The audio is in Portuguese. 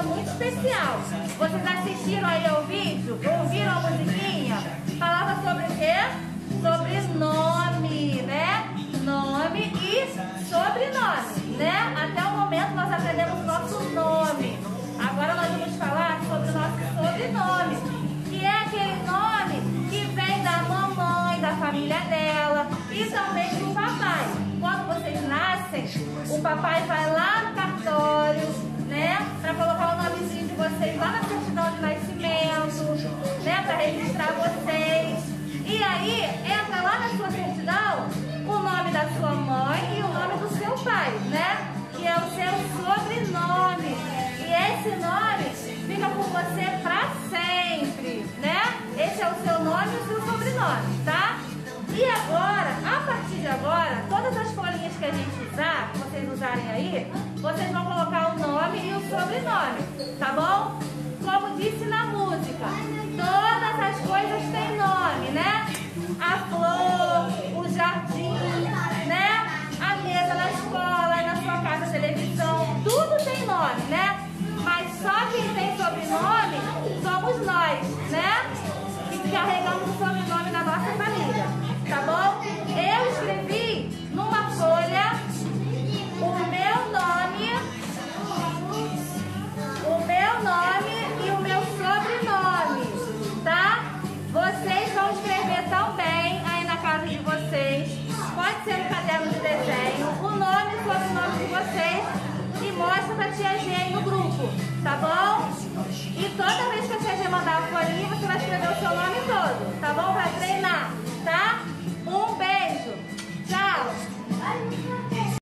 muito especial. Vocês assistiram aí ao vídeo? Ouviram a musiquinha? Falava sobre o quê? Sobre nome, né? Nome e sobrenome, né? Até o momento nós aprendemos o nosso nome. Agora nós vamos falar sobre o nosso sobrenome, que é aquele nome que vem da mamãe, da família dela e também do papai. Quando vocês nascem, o papai vai lá no cartório, né, para colocar o nomezinho de vocês lá na certidão de nascimento, né, para registrar vocês. E aí entra lá na sua certidão o nome da sua mãe e o nome do seu pai, né, que é o seu sobrenome. E esse nome fica com você para sempre, né? Esse é o seu nome e o seu sobrenome, tá? E agora, a partir de agora, todas as folhinhas que a gente usar, que vocês usarem aí, vocês vão colocar o nome e o sobrenome, tá bom? Como disse na música, todas as coisas têm nome, né? A flor, o jardim, né? A mesa na escola, na sua casa, a televisão, tudo tem nome, né? Mas só quem tem sobrenome somos nós, né? Que carregamos o sobrenome da nossa família, tá bom? Eu escrevi numa folha o meu nome e o meu sobrenome, tá? Vocês vão escrever também aí na casa de vocês. Pode ser no caderno de desenho, o nome e o sobrenome de vocês. E mostra pra tia G aí no grupo, tá bom? E toda vez que a tia G mandar a folhinha, você vai escrever o seu nome todo, tá bom? Vai treinar, tá? Um beijo, tchau!